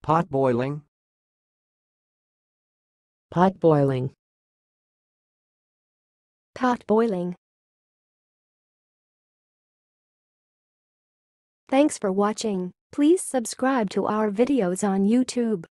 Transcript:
Potboiling. Potboiling. Potboiling. Thanks for watching. Please subscribe to our videos on YouTube.